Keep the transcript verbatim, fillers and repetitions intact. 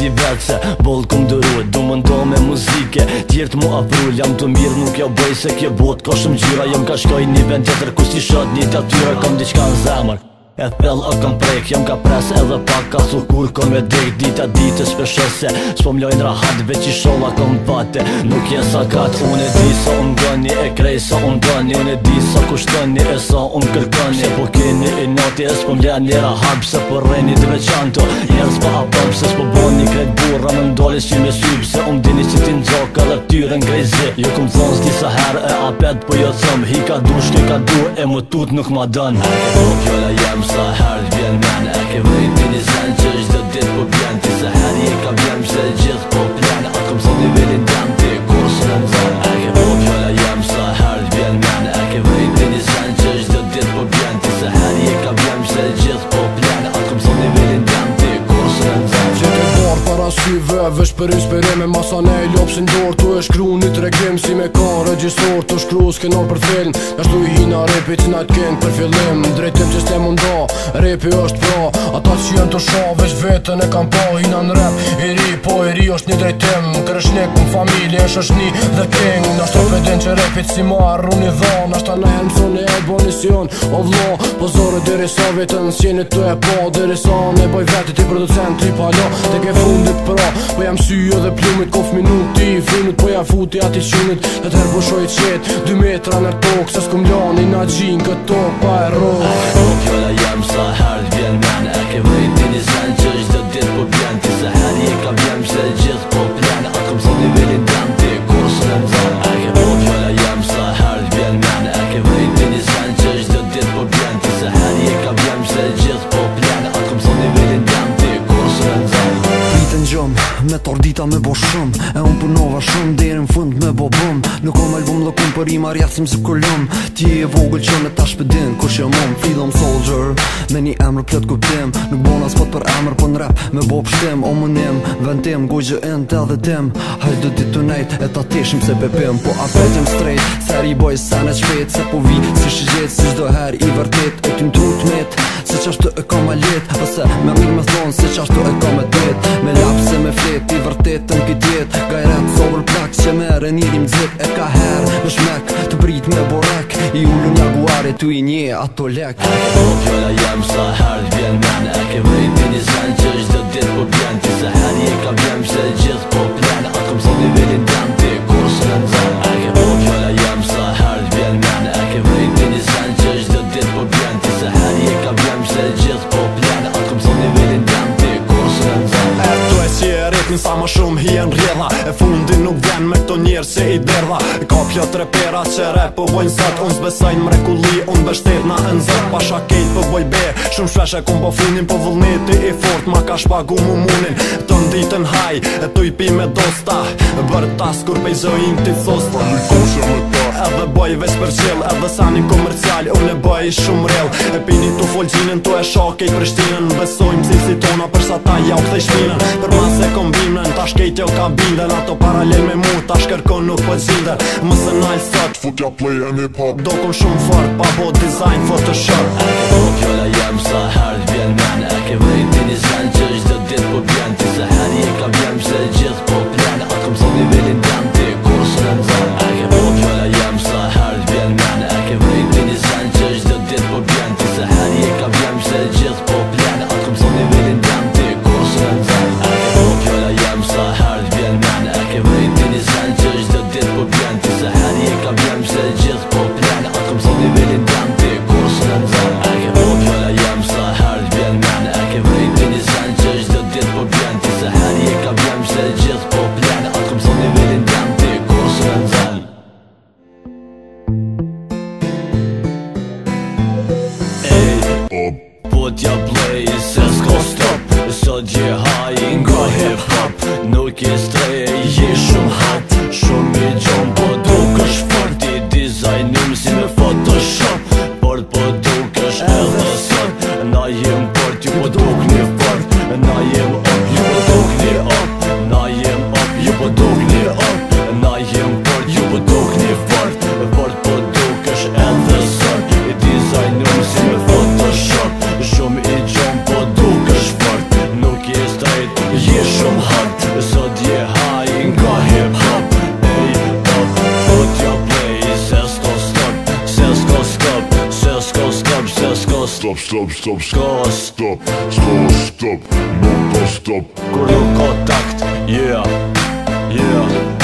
një vetë se boll kum dëru. Du më ndo me muzike, tjertë mu aprull. Jam të mirë nuk jo bëj se kje bot ka shumë gjyra. Jam ka shkoj një vend tjetër ku si shot një të atyra. Kam diqka në zemër e thell o kam prek, jam ka pres edhe pak ka thu kur kom e dek. Dita ditës shpesho se s'po mlojnë rahat veç i sholla kom pate. Nuk jen sakat, unë e di sa unë gani e krej sa unë gani. Unë e di sa kushtoni e sa unë kërkani. Se po keni i nati e s'po mlejnë një rahat pse po rreni të veçanto. Njerës pa apëm se s'po boni krejt burra më ndolli si me syp. Se unë dini si ti n'zoka dhe tyre n'grejzi. Jo kom thon s'disa herë e apet po jo thëm hi ka du shke ka du e më tut nuk ma dën. Kjolla jem sa herë vjen men e ke vëjti një sen që çdo dit po bjen. Ti se herë je ka vjem se gjithë po plen. Atë kom sa nivelin tem ti kursën e m'zën. E ke po kjolla jem sa herë vjen men e ke vëjti një sen që çdo dit po bjen. Ti se herë je ka vjem se gjithë po plen. Atë kom sa nivelin tem ti kursën e m'zën. Që ke barë para syve vesh për inspirime. Masa ne i lopsin dorë tu e shkru një tregim. Si me ka regjistor të shkru skenar për film. Nashtu i hina repit na t'ken për fillim. Drejtim që s'te munda repi është pra. Ata që janë të sha veç vetën e kam pa. Hina në rap i ri po i ri është një drejtim. Kërëshnik më familje është është një dhe king. Nashtu pedin që repit si marru një dha. Nashta na e mëson e e bo nision o vlo. Pozore diri sa vetën s'jenit të e pa. Diri sa ne boj vetit i producent i palo. Te ke fundit pra po jam sy edhe plumit. Kof minuti i frunit po ja futi ati qunit. E të herbushoj qet dy metra në tokë. Se s'kum lani na gjin këtë tokë pa e rokë. Kjolla jem sa herë vjen men e ke vëjti një sen që çdo dit po bjen. Ti se herë je ka vjem se gjithë po plen. Atë kom sa nivelin tem ti kursën e m'zën. E ke po kjolla jem sa herë vjen men e ke vëjti një sen që çdo dit po bjen. Ti se herë je ka vjem se gjithë po plen. Atë kom sa nivelin tem ti kursën e m'zën. Pritën gjëm, me tordita me bo shumë. E unë punova shumë, deri në fund me bo bëm. Nuk kom album lëkum për rima rjatësim se kullëm. Ti e vogël që me tash pëdin, kush e mom, freedom soldier. Me një emrë plët kuptim, nuk bona spot për emrë po në rap. Me bo pështim, o mënim, vendim, gojgjë end edhe tim. Hajdu dit të nejt, e ta teshim se pepim. Po apetim straight, seri boj senet shpet. Se po vi, si shigjet, si shdo her i vërtet. E tim tru t'met, se qashtu e kam a lit. Ose me mirë me thonë, se qashtu e kam e tet. Me lapse me flet, i vërtet të n'kitjet. Gajret, sober plak, që mere njërim dzit. E ka her, me shmek, të brit me borek. I ullu një guare, tu i nje ato lek. Kjolla jem sa herë vjen men e ke vëjti një sen që çdo dit po bjen. Ti se herë je ka vjem se gjithë po plen. Atë kom sa nivelin tem ti kursën e m'zën. E ke po kjolla jem sa herë vjen men e ke vëjti një sen që çdo dit po bjen. Ti se herë je ka vjem se gjithë po plen. Atë kom sa nivelin tem ti kursën e m'zën. E tu e si e rritin sa ma shumë hien rjedha. E fundin nuk vjen me këto njerë se i derdha. Ka plot repera që rap po bojnë sot. Unë s'besajnë mrekulli, unë bështet na në zët. Pasha kejt po boj be, shumë shpesh e kum po funin. Po vullneti i fort ma ka shpagu mu munin. Të nditën haj, e tu i pi me dosta. Bërtas kur pejzojim ti thosta. Edhe boj veç për qill, edhe sani komercial. Unë e boj shumë real. E pini tu folgjinin, tu e shakej Prishtinën. Besojmë cilësi tona përsa ta ja u kthej shpinën. Për mas e kombimën, ta shkejt jo ka binden. Ato paralel me mu, ta shkërkon nuk po gjinden. Mësë nalë sot, Futja play and hip hop. do kom shumë fort, pa bo design photoshop. E ke po kjolla jem sa herë vjen men e ke vëjti një sen që çdo dit po bjen. Ti se herë je ka vjem se gjithë po plen. Atë kom sa nivelin tem ti kursën e m'zën. E ke po kjolla jem sa herë vjen men e ke vëjti një sen që çdo dit po bjen. Ti se herë je ka vjem se gjithë po plen. Atë kom sa nivelin tem ti kursën e m'zën. E ke po kjolla jem sa herë vjen men e ke vëjti një sen që çdo dit po bjen. Ti se herë je ka vjem se gjithë po plen. Atë kom sa nivelin tem ti kursën e m'zën. E ke po kjolla jem sa herë vjen men e ke vëjti një sen që çdo dit po bjen. Ti se herë je ka vjem se gjithë po plen. Atë kom sa nivelin tem ti kursën e m'zën. Ej, po t'ja play se s'ko stop. Sot gje haj nga hip hop. Nuk je strej, je shumë hot. Shumë i gjon po dukesh fort. I dizajnim si me photoshop. Por po dukesh edhe sot. Na jem port, ju po dukni fort. Na jem up, ju po dukni up. Na jem up, ju po dukni up. Na jem port, ju po dukni fort. Port po dukesh edhe sot. I dizajnim si me photoshop. Shumë i gjon po dukesh fort. Nuk je straight, je shumë hot. stop, stop, stop, stop, stop, stop, nuk po stop. Kur nuk ka takt, yeah, yeah